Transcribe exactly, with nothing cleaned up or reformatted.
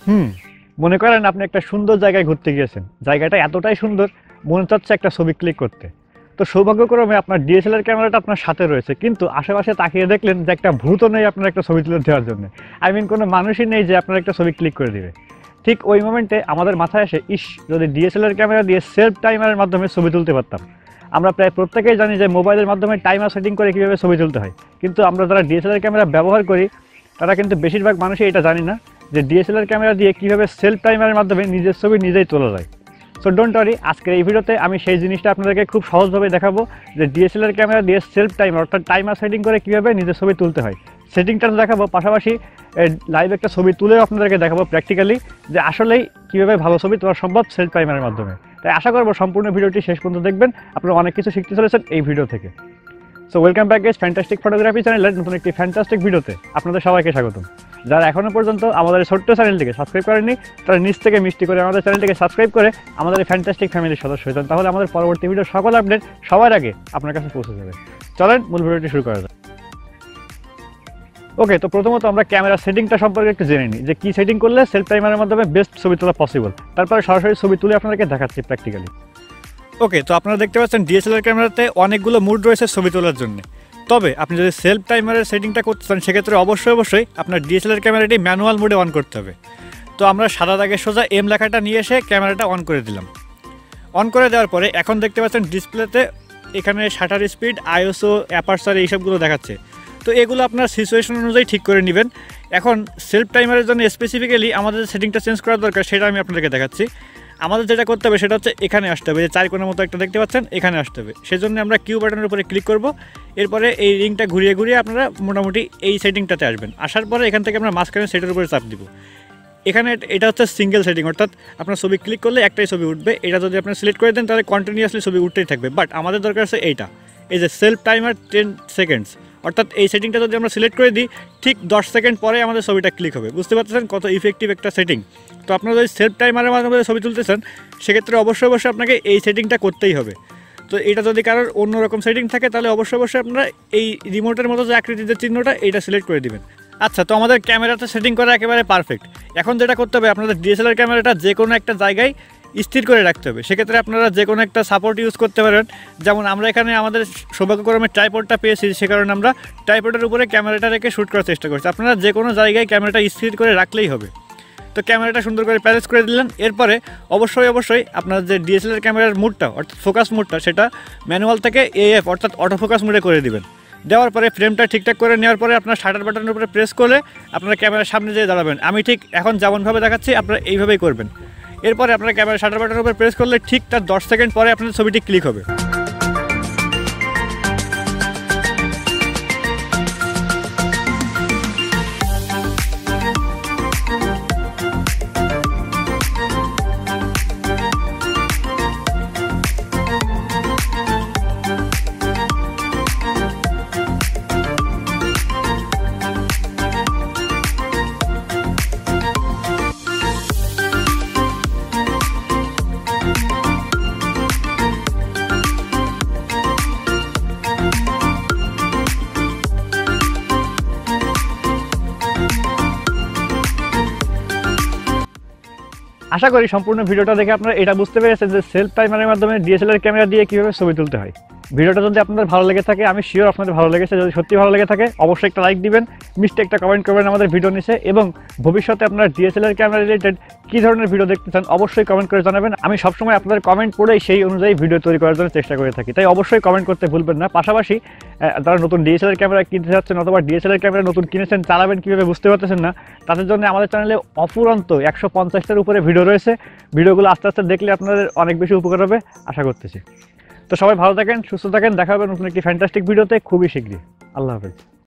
হুম মনে করেন আপনি একটা সুন্দর জায়গায় ঘুরতে গিয়েছেন, জায়গাটা এতটাই সুন্দর মনে চাচ্ছে একটা ছবি ক্লিক করতে। তো সৌভাগ্যক্রমে আপনার ডিএসএলআর ক্যামেরাটা আপনার সাথে রয়েছে, কিন্তু আশেপাশে তাকিয়ে দেখলেন যে একটা ভূতও নেই আপনার একটা ছবি তুলে দেওয়ার জন্য। আই মিন কোনো মানুষই নেই যে আপনার একটা ছবি ক্লিক করে দিবে। ঠিক ওই মোমেন্টে আমাদের মাথায় আসে, ইস যদি ডিএসএলআর ক্যামেরা দিয়ে সেলফ টাইমারের মাধ্যমে ছবি তুলতে পারতাম। আমরা প্রায় প্রত্যেকেই জানি যে মোবাইলের মাধ্যমে টাইমার সেটিং করে কীভাবে ছবি তুলতে হয়, কিন্তু আমরা যারা ডিএসএলআর ক্যামেরা ব্যবহার করি তারা কিন্তু বেশিরভাগ মানুষই এটা জানি না যে ডিএসএলআর ক্যামেরা দিয়ে কীভাবে সেলফ টাইমারের মাধ্যমে নিজের ছবি নিজেই তোলা যায়। সো ডোন্ট ওয়ারি, আজকের এই ভিডিওতে আমি সেই জিনিসটা আপনাদেরকে খুব সহজভাবে দেখাবো যে ডিএসএলআর ক্যামেরা দিয়ে সেলফ টাইমার অর্থাৎ টাইমার সেটিং করে কীভাবে নিজের ছবি তুলতে হয় সেটিংটা দেখাবো, পাশাপাশি লাইভ একটা ছবি তুলেও আপনাদেরকে দেখাবো প্র্যাকটিক্যালি যে আসলেই কীভাবে ভালো ছবি তোলা সম্ভব সেলফ টাইমারের মাধ্যমে। তাই আশা করবো সম্পূর্ণ ভিডিওটি শেষ পর্যন্ত দেখবেন, আপনারা অনেক কিছু শিখতে চলেছেন এই ভিডিও থেকে। So welcome back guys fantastic photography চ্যানেলের নতুন একটি ফ্যান্টাস্টিক ভিডিওতে আপনাদের সবাইকে স্বাগতম। যারা এখনও পর্যন্ত আমাদের ছোট্ট চ্যানেলটিকে সাবস্ক্রাইব করেননি তারা নিচ থেকে মিষ্টি করে আমাদের চ্যানেলটিকে সাবস্ক্রাইব করে আমাদের এই ফ্যান্টাস্টিক ফ্যামিলির সদস্য হয়ে যান, তাহলে আমাদের পরবর্তী ভিডিও সকল আপডেট সবার আগে আপনার কাছে পৌঁছে যাবে। চলেন মূল ভিডিওটি শুরু করা যাক। ওকে, তো প্রথমত আমরা ক্যামেরা সেটিংটা সম্পর্কে একটু জেনে নিই যে কী সেটিং করলে সেলফ টাইমারের মাধ্যমে বেস্ট ছবি তোলা পসিবল। তারপরে সরাসরি ছবি তুলে আপনাদেরকে দেখাচ্ছি প্র্যাকটিক্যালি। ওকে, তো আপনারা দেখতে পাচ্ছেন ডিএসএলআর ক্যামেরাতে অনেকগুলো মুড রয়েছে ছবি তোলার জন্য। তবে আপনি যদি সেলফ টাইমারের সেটিংটা করতে চান সেক্ষেত্রে অবশ্যই অবশ্যই আপনার ডিএসএলআর ক্যামেরাটি ম্যানুয়াল মোডে অন করতে হবে। তো আমরা সাদা দাগের সোজা এম লেখাটা নিয়ে এসে ক্যামেরাটা অন করে দিলাম। অন করে দেওয়ার পরে এখন দেখতে পাচ্ছেন ডিসপ্লেতে এখানে শাটার স্পিড, আইএসও, অ্যাপারচার এইসবগুলো দেখাচ্ছে। তো এগুলো আপনার সিচুয়েশন অনুযায়ী ঠিক করে নেবেন। এখন সেলফ টাইমারের জন্য স্পেসিফিক্যালি আমাদের সেটিংটা চেঞ্জ করার দরকার, সেটা আমি আপনাদেরকে দেখাচ্ছি। আমাদের যেটা করতে হবে সেটা হচ্ছে এখানে আসতে হবে, যে চার কোণের মতো একটা দেখতে পাচ্ছেন এখানে আসতে হবে। সেজন্য আমরা কিউ বাটনের উপরে ক্লিক করব, এরপরে এই রিংটা ঘুরিয়ে ঘুরিয়ে আপনারা মোটামুটি এই সেটিংটাতে আসবেন। আসার পরে এখান থেকে আমরা মাঝখানে সেটের উপরে চাপ দিব। এখানে এটা হচ্ছে সিঙ্গেল সেটিং, অর্থাৎ আপনার ছবি ক্লিক করলে একটাই ছবি উঠবে। এটা যদি আপনি সিলেক্ট করে দেন তাহলে কন্টিনিউয়াসলি ছবি উঠতেই থাকবে। বাট আমাদের দরকার আছে এইটা, এই যে সেলফ টাইমার টেন সেকেন্ডস, অর্থাৎ এই সেটিংটা যদি আমরা সিলেক্ট করে দিই ঠিক দশ সেকেন্ড পরে আমাদের ছবিটা ক্লিক হবে। বুঝতে পারতেছেন কত ইফেক্টিভ একটা সেটিং। তো আপনারা যদি সেলফ টাইমারের মাধ্যমে ছবি তুলতেছেন সেক্ষেত্রে অবশ্যই অবশ্যই আপনাকে এই সেটিংটা করতেই হবে। তো এটা যদি কারোর অন্যরকম সেটিং থাকে তাহলে অবশ্যই অবশ্যই আপনারা এই রিমোটের মতো যে আকৃতির যে চিহ্নটা এইটা সিলেক্ট করে দিবেন। আচ্ছা, তো আমাদের ক্যামেরাটা সেটিং করা একেবারে পারফেক্ট। এখন যেটা করতে হবে আপনাদের ডিএসএলআর ক্যামেরাটা যে কোনো একটা জায়গায় স্থির করে রাখতে হবে। সেক্ষেত্রে আপনারা যে কোনো একটা সাপোর্ট ইউজ করতে পারেন। যেমন আমরা এখানে আমাদের সৌভাগ্যক্রমে ট্রাইপডটা পেয়েছি, সে কারণে আমরা ট্রাইপডের উপরে ক্যামেরাটা রেখে শ্যুট করার চেষ্টা করছি। আপনারা যে কোনো জায়গায় ক্যামেরাটা স্থির করে রাখলেই হবে। তো ক্যামেরাটা সুন্দর করে প্যালেস করে দিলেন। এরপরে অবশ্যই অবশ্যই আপনার যে ডিএসএলআর ক্যামেরার মুডটা অর্থাৎ ফোকাস মুডটা সেটা ম্যানুয়াল থেকে এএফ অর্থাৎ অটো ফোকাস মুডে করে দিবেন। দেওয়ার পরে ফ্রেমটা ঠিকঠাক করে নেওয়ার পরে আপনার শাটার বাটনের উপরে প্রেস করলে আপনারা ক্যামেরার সামনে যেয়ে দাঁড়াবেন। আমি ঠিক এখন যেমনভাবে দেখাচ্ছি আপনারা এইভাবেই করবেন। এরপরে আপনারা ক্যামেরা শাটার বাটনের উপরে প্রেস করলে ঠিক তার দশ সেকেন্ড পরে আপনাদের ছবিটি ক্লিক হবে। আশা করি সম্পূর্ণ ভিডিওটা দেখে আপনারা এটা বুঝতে পেরেছেন যে সেলফ টাইমারের মাধ্যমে ডিএসএলআর ক্যামেরা দিয়ে কীভাবে ছবি তুলতে হয়। ভিডিওটা যদি আপনাদের ভালো লেগে থাকে, আমি শিওর আপনাদের ভালো লেগেছে, যদি সত্যি ভালো লেগে থাকে অবশ্যই একটা লাইক দিবেন, মিষ্টি একটা কমেন্ট করবেন আমাদের ভিডিও নিচে, এবং ভবিষ্যতে আপনারা ডিএসএলআর ক্যামেরা রিলেটেড কী ধরনের ভিডিও দেখতে চান অবশ্যই কমেন্ট করে জানাবেন। আমি সবসময় আপনাদের কমেন্ট পড়েই সেই অনুযায়ী ভিডিও তৈরি করার জন্য চেষ্টা করে থাকি, তাই অবশ্যই কমেন্ট করতে ভুলবেন না। পাশাপাশি যারা নতুন ডিএসএলআর ক্যামেরা কিনতে যাচ্ছেন অথবা ডিএসএলআর ক্যামেরা নতুন কিনেছেন চালাবেন কীভাবে বুঝতে পারতেছেন না, তাদের জন্য আমাদের চ্যানেলে অফুরন্ত একশো পঞ্চাশটার উপরে ভিডিও রয়েছে। ভিডিওগুলো আস্তে আস্তে দেখলে আপনাদের অনেক বেশি উপকার হবে আশা করতেছি। তো সবাই ভালো থাকেন, সুস্থ থাকেন, দেখা হবে নতুন একটি ফ্যান্টাস্টিক ভিডিওতে খুবই শীঘ্রই। আল্লাহ হাফেজ।